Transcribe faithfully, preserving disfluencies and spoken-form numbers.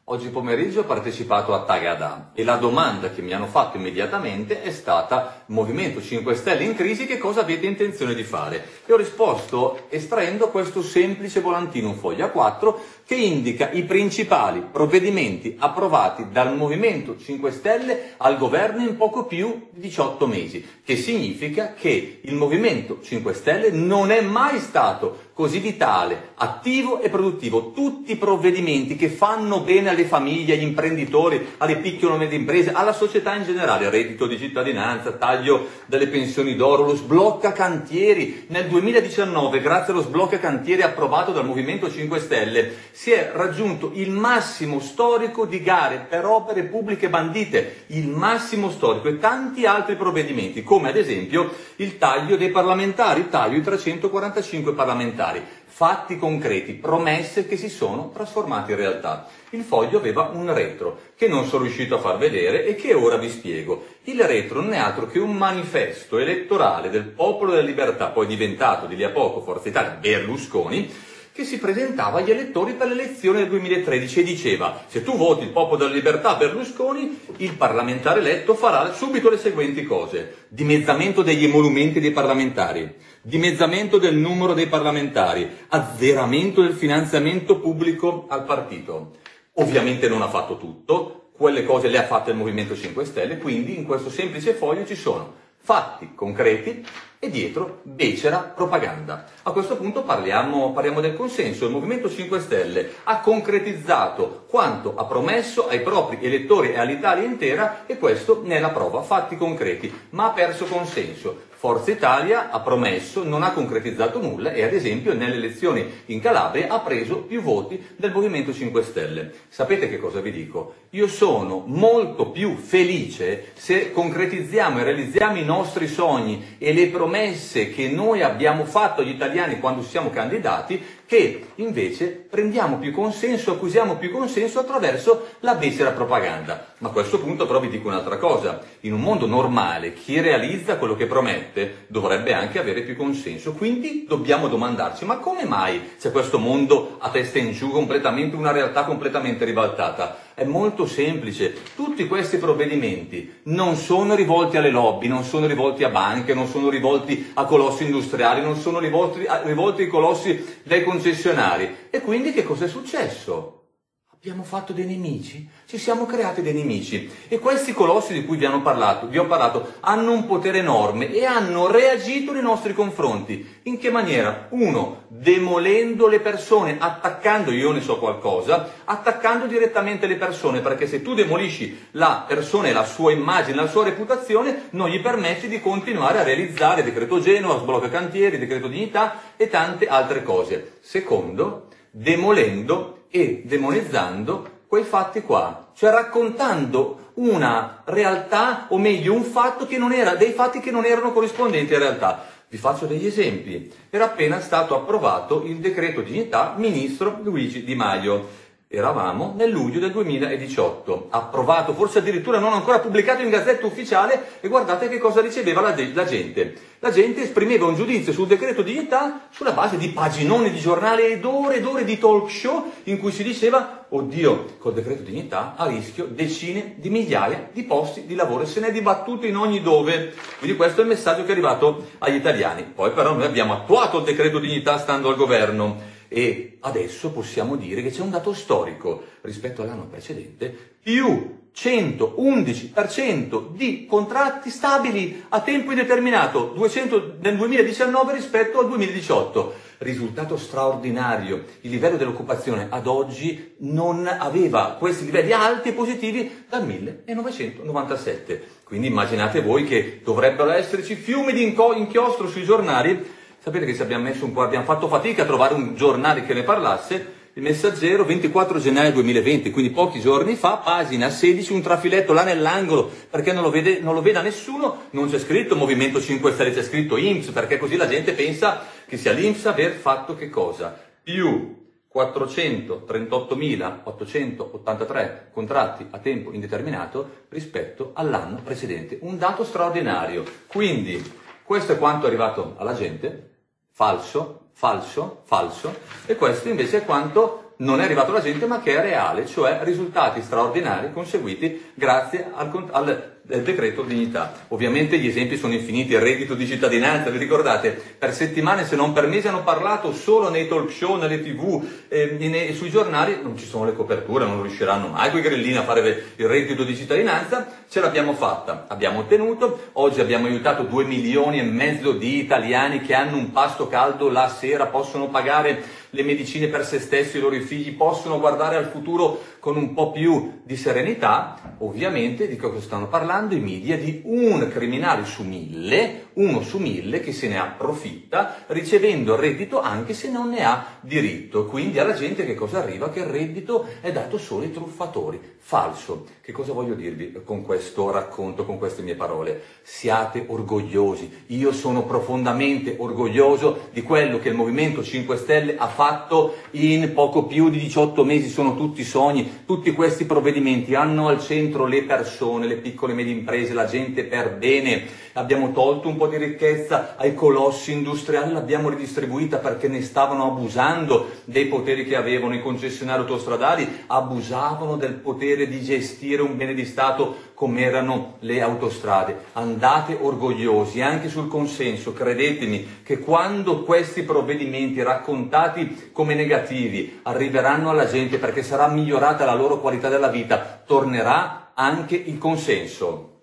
Oggi pomeriggio ho partecipato a Tagada e la domanda che mi hanno fatto immediatamente è stata: Movimento cinque Stelle in crisi, che cosa avete intenzione di fare? E ho risposto estraendo questo semplice volantino, un foglio A quattro, che indica i principali provvedimenti approvati dal Movimento cinque Stelle al governo in poco più di diciotto mesi, che significa che il Movimento cinque Stelle non è mai stato così vitale, attivo e produttivo. Tutti i provvedimenti che fanno bene alle famiglie, agli imprenditori, alle piccole e medie imprese, alla società in generale, reddito di cittadinanza, taglio delle pensioni d'oro, lo sblocca cantieri. Nel duemiladiciannove, grazie allo sblocca cantieri approvato dal Movimento cinque Stelle, si è raggiunto il massimo storico di gare per opere pubbliche bandite, il massimo storico, e tanti altri provvedimenti, come ad esempio il taglio dei parlamentari, il taglio di trecentoquarantacinque parlamentari. Fatti concreti, promesse che si sono trasformate in realtà. Il foglio aveva un retro che non sono riuscito a far vedere e che ora vi spiego. Il retro non è altro che un manifesto elettorale del Popolo della Libertà, poi diventato di lì a poco Forza Italia, Berlusconi, che si presentava agli elettori per le elezioni del duemilatredici e diceva: se tu voti il Popolo della Libertà Berlusconi, il parlamentare eletto farà subito le seguenti cose: dimezzamento degli emolumenti dei parlamentari, dimezzamento del numero dei parlamentari, azzeramento del finanziamento pubblico al partito. Ovviamente non ha fatto tutto, quelle cose le ha fatte il Movimento cinque Stelle, quindi in questo semplice foglio ci sono fatti concreti e dietro becera propaganda. A questo punto parliamo, parliamo del consenso. Il Movimento cinque Stelle ha concretizzato quanto ha promesso ai propri elettori e all'Italia intera, e questo ne è la prova, fatti concreti, ma ha perso consenso. Forza Italia ha promesso, non ha concretizzato nulla e ad esempio nelle elezioni in Calabria ha preso più voti del Movimento cinque Stelle. Sapete che cosa vi dico? Io sono molto più felice se concretizziamo e realizziamo i nostri sogni e le promesse che noi abbiamo fatto agli italiani quando siamo candidati, che invece prendiamo più consenso, acquisiamo più consenso attraverso la becera propaganda. Ma a questo punto però vi dico un'altra cosa: in un mondo normale chi realizza quello che promette dovrebbe anche avere più consenso, quindi dobbiamo domandarci: ma come mai c'è questo mondo a testa in giù, completamente una realtà completamente ribaltata? È molto semplice: tutti questi provvedimenti non sono rivolti alle lobby, non sono rivolti a banche, non sono rivolti a colossi industriali, non sono rivolti, a, rivolti ai colossi dei concessionari. E quindi che cosa è successo? Abbiamo fatto dei nemici, ci siamo creati dei nemici, e questi colossi di cui vi, hanno parlato, vi ho parlato hanno un potere enorme e hanno reagito nei nostri confronti. In che maniera? Uno, demolendo le persone, attaccando, io ne so qualcosa, attaccando direttamente le persone, perché se tu demolisci la persona e la sua immagine, la sua reputazione, non gli permetti di continuare a realizzare decreto Genova, sblocca cantieri, decreto dignità e tante altre cose. Secondo, demolendo e demonizzando quei fatti qua, cioè raccontando una realtà, o meglio un fatto che non era, dei fatti che non erano corrispondenti alla realtà. Vi faccio degli esempi. Era appena stato approvato il decreto dignità ministro Luigi Di Maio. Eravamo nel luglio del duemiladiciotto, approvato, forse addirittura non ancora pubblicato in Gazzetta Ufficiale, e guardate che cosa riceveva la, la gente. La gente esprimeva un giudizio sul decreto dignità sulla base di paginoni di giornale ed ore ed ore di talk show in cui si diceva: oddio, col decreto dignità a rischio decine di migliaia di posti di lavoro, e se ne è dibattuto in ogni dove. Quindi questo è il messaggio che è arrivato agli italiani. Poi però noi abbiamo attuato il decreto dignità stando al governo, e adesso possiamo dire che c'è un dato storico rispetto all'anno precedente: più centoundici per cento di contratti stabili a tempo indeterminato, duecento nel duemiladiciannove rispetto al duemiladiciotto. Risultato straordinario. Il livello dell'occupazione ad oggi non aveva questi livelli alti e positivi dal millenovecentonovantasette. Quindi immaginate voi che dovrebbero esserci fiumi di inchiostro sui giornali. Sapete che ci abbiamo messo un po', abbiamo fatto fatica a trovare un giornale che ne parlasse. Il Messaggero, ventiquattro gennaio duemilaventi, quindi pochi giorni fa, pagina sedici, un trafiletto là nell'angolo, perché non lo, vede, non lo veda nessuno, non c'è scritto Movimento cinque Stelle, c'è scritto I N P S, perché così la gente pensa che sia l'I N P S aver fatto che cosa? Più quattrocentotrentottomilaottocentottantatré contratti a tempo indeterminato rispetto all'anno precedente. Un dato straordinario. Quindi, questo è quanto è arrivato alla gente. Falso, falso, falso, e questo invece è quanto non è arrivato alla gente ma che è reale, cioè risultati straordinari conseguiti grazie al, al del decreto dignità. Ovviamente gli esempi sono infiniti, il reddito di cittadinanza, vi ricordate? Per settimane se non per mesi hanno parlato solo nei talk show, nelle tv, eh, nei, sui giornali, non ci sono le coperture, non riusciranno mai quei grillini a fare il reddito di cittadinanza, ce l'abbiamo fatta, abbiamo ottenuto, oggi abbiamo aiutato due milioni e mezzo di italiani che hanno un pasto caldo la sera, possono pagare le medicine per se stessi e i loro figli, possono guardare al futuro con un po' più di serenità. Ovviamente di cosa stanno parlando i media? Di un criminale su mille, uno su mille che se ne approfitta ricevendo il reddito anche se non ne ha diritto. Quindi alla gente che cosa arriva? Che il reddito è dato solo ai truffatori. Falso. Che cosa voglio dirvi con questo racconto, con queste mie parole? Siate orgogliosi. Io sono profondamente orgoglioso di quello che il Movimento cinque Stelle ha fatto in poco più di diciotto mesi. Sono tutti sogni, tutti questi provvedimenti hanno al centro le persone, le piccole e medie imprese, la gente per bene. Abbiamo tolto un po' di ricchezza ai colossi industriali, l'abbiamo ridistribuita perché ne stavano abusando dei poteri che avevano. I concessionari autostradali abusavano del potere di gestire un bene di Stato come erano le autostrade. Andate orgogliosi anche sul consenso, credetemi che quando questi provvedimenti raccontati come negativi arriveranno alla gente perché sarà migliorata la loro qualità della vita, tornerà anche il consenso.